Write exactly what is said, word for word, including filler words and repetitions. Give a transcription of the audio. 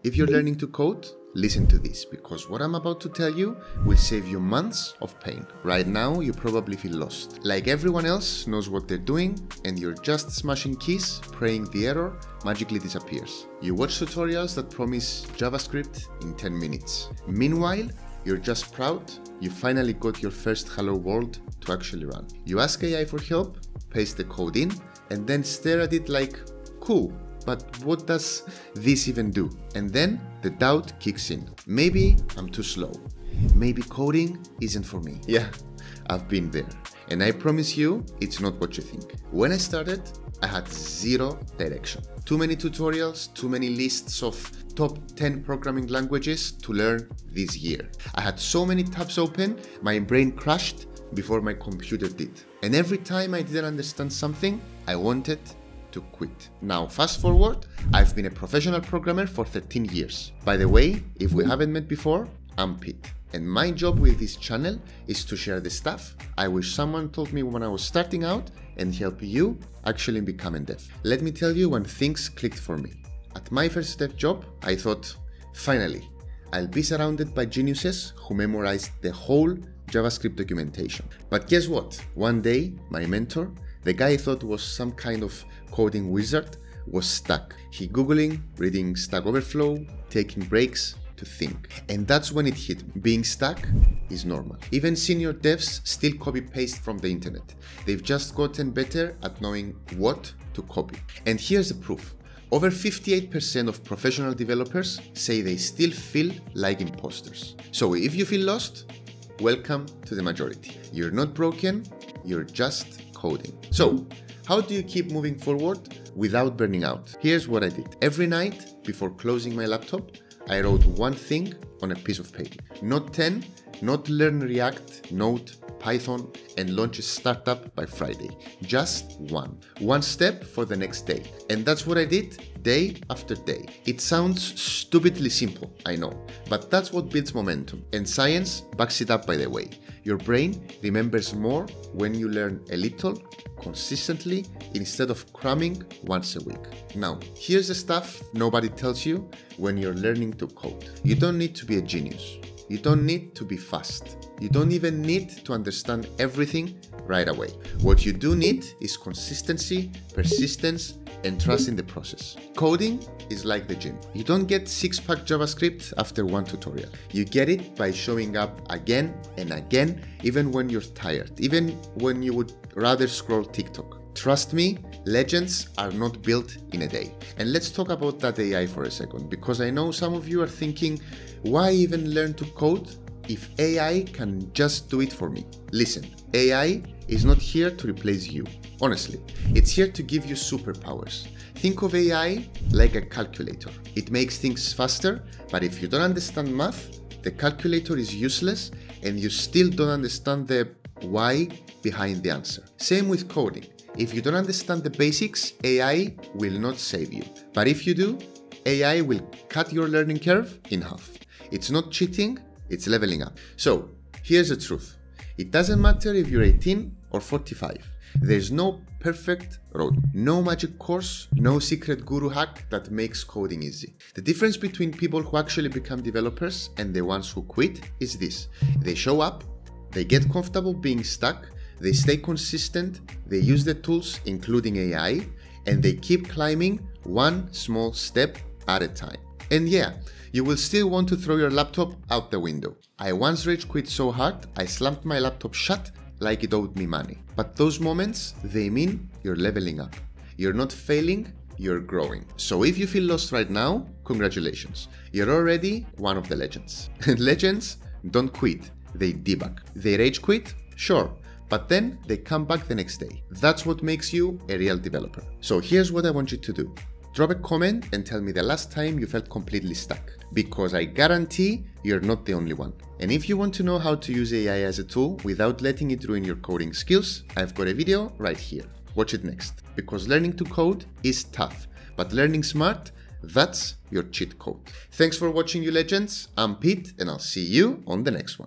If you're learning to code, listen to this, because what I'm about to tell you will save you months of pain. Right now, you probably feel lost. Like everyone else knows what they're doing, and you're just smashing keys, praying the error magically disappears. You watch tutorials that promise JavaScript in ten minutes. Meanwhile, you're just proud you finally got your first hello world to actually run. You ask A I for help, paste the code in, and then stare at it like, cool, but what does this even do? And then the doubt kicks in. Maybe I'm too slow. Maybe coding isn't for me. Yeah, I've been there. And I promise you, it's not what you think. When I started, I had zero direction. Too many tutorials, too many lists of top ten programming languages to learn this year. I had so many tabs open, my brain crashed before my computer did. And every time I didn't understand something, I wanted to quit. Now, fast forward, I've been a professional programmer for thirteen years. By the way, if we haven't met before, I'm Pete. And my job with this channel is to share the stuff I wish someone told me when I was starting out and help you actually become a dev. Let me tell you when things clicked for me. At my first dev job, I thought, finally, I'll be surrounded by geniuses who memorized the whole JavaScript documentation. But guess what? One day, my mentor, the guy I thought was some kind of coding wizard, was stuck. He Googling, reading Stack Overflow, taking breaks to think. And that's when it hit me. Being stuck is normal. Even senior devs still copy paste from the internet. They've just gotten better at knowing what to copy. And here's the proof. Over fifty-eight percent of professional developers say they still feel like imposters. So if you feel lost, welcome to the majority. You're not broken, you're just coding. So, how do you keep moving forward without burning out? Here's what I did. Every night before closing my laptop, I wrote one thing on a piece of paper. Not ten, not learn React, Node, Python, and launch a startup by Friday. Just one. One step for the next day. And that's what I did day after day. It sounds stupidly simple, I know, but that's what builds momentum. And science backs it up, by the way. Your brain remembers more when you learn a little, consistently, instead of cramming once a week. Now, here's the stuff nobody tells you when you're learning to code. You don't need to be a genius. You don't need to be fast. You don't even need to understand everything right away. What you do need is consistency, persistence, and trust in the process. Coding is like the gym. You don't get six-pack JavaScript after one tutorial. You get it by showing up again and again, even when you're tired, even when you would rather scroll TikTok. Trust me, legends are not built in a day. And let's talk about that A I for a second, because I know some of you are thinking, why even learn to code if A I can just do it for me? Listen, A I is not here to replace you. Honestly, it's here to give you superpowers. Think of A I like a calculator. It makes things faster, but if you don't understand math, the calculator is useless and you still don't understand the why behind the answer. Same with coding. If you don't understand the basics, A I will not save you. But if you do, A I will cut your learning curve in half. It's not cheating, it's leveling up. So, here's the truth. It doesn't matter if you're eighteen or forty-five. There's no perfect road, no magic course, no secret guru hack that makes coding easy. The difference between people who actually become developers and the ones who quit is this. They show up, they get comfortable being stuck, they stay consistent, they use the tools, including A I, and they keep climbing one small step at a time. And yeah, you will still want to throw your laptop out the window. I once rage quit so hard, I slammed my laptop shut like it owed me money. But those moments, they mean you're leveling up. You're not failing, you're growing. So if you feel lost right now, congratulations. You're already one of the legends. And legends don't quit, they debug. They rage quit? Sure. But then they come back the next day. That's what makes you a real developer. So here's what I want you to do. Drop a comment and tell me the last time you felt completely stuck, because I guarantee you're not the only one. And if you want to know how to use A I as a tool without letting it ruin your coding skills, I've got a video right here. Watch it next, because learning to code is tough, but learning smart, that's your cheat code. Thanks for watching, you legends. I'm Pete, and I'll see you on the next one.